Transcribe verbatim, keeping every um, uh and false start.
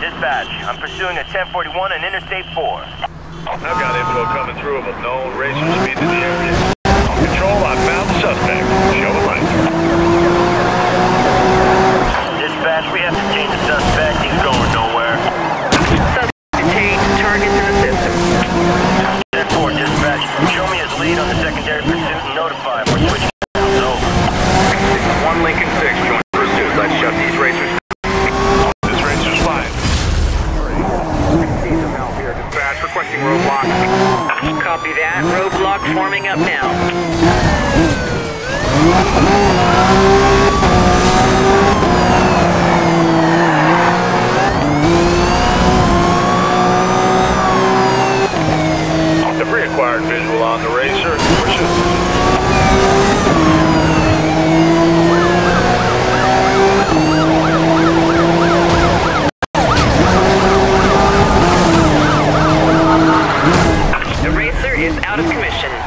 Dispatch, I'm pursuing a ten forty-one on Interstate four. I've got info coming through of a known racer speed in the area. Control, I found the suspect. Show him right. Dispatch, we have to change the suspect. He's going nowhere. Suspect detained. Targets in the system. ten four, dispatch. Show me his lead on the secondary pursuit and notify him. We're switching rounds. Over. one Lincoln six, join pursuit. Let's shut these racers. This racer's fine. Dispatch requesting roadblock. Copy that. Roadblock forming up now. The pre-acquired visual on the racer. The racer is out of commission.